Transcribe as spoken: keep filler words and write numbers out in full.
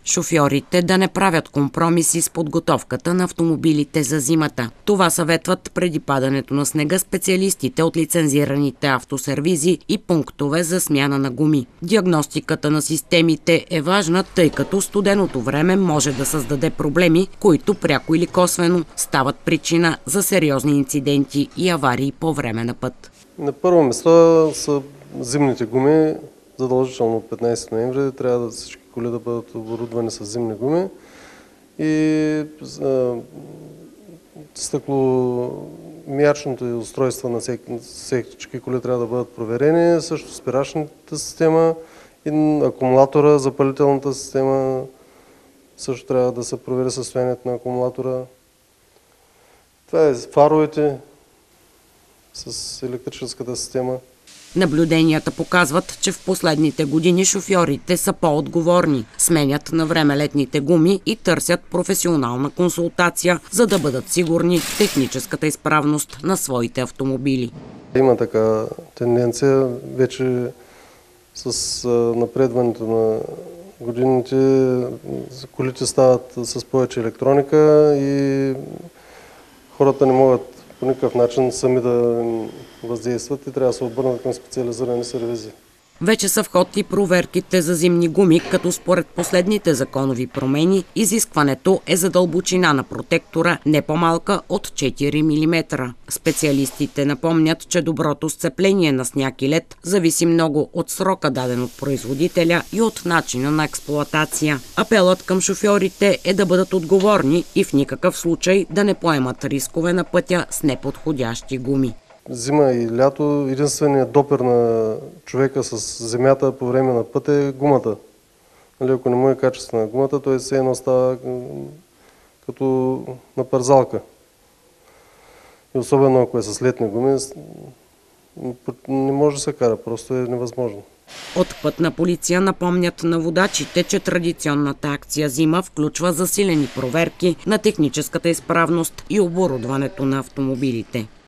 Шофьорите да не правят компромиси с подготовката на автомобилите за зимата. Това съветват преди падането на снега специалистите от лицензираните автосервизи и пунктове за смяна на гуми. Диагностиката на системите е важна, тъй като студеното време може да създаде проблеми, които пряко или косвено стават причина за сериозни инциденти и аварии по време на път. На първо място са зимните гуми. Задължително от петнайсети ноември трябва да всички коли да бъдат оборудвани с зимни гуми и а, стъкломиячното устройство на всички коли трябва да бъдат проверени, също спирачната система и акумулатора, запалителната система също трябва да се провери състоянието на акумулатора. Това е фаровете с електрическата система. Наблюденията показват, че в последните години шофьорите са по-отговорни, сменят на време летните гуми и търсят професионална консултация, за да бъдат сигурни в техническата изправност на своите автомобили. Има така тенденция вече с напредването на годините, колите стават с повече електроника и хората не могат по никакъв начин сами да въздействат и трябва да се обърнат към специализирани сервизи. Вече са в ход и проверките за зимни гуми, като според последните законови промени изискването е за дълбочина на протектора не по-малка от четири милиметра. Специалистите напомнят, че доброто сцепление на сняг и лед зависи много от срока даден от производителя и от начина на експлоатация. Апелът към шофьорите е да бъдат отговорни и в никакъв случай да не поемат рискове на пътя с неподходящи гуми. Зима и лято единственият допир на човека с земята по време на пътя е гумата. Нали, ако не му е качествена гумата, той все едно става като на парзалка. И особено ако е с летни гуми, не може да се кара, просто е невъзможно. От Пътна полиция напомнят на водачите, че традиционната акция зима включва засилени проверки на техническата изправност и оборудването на автомобилите.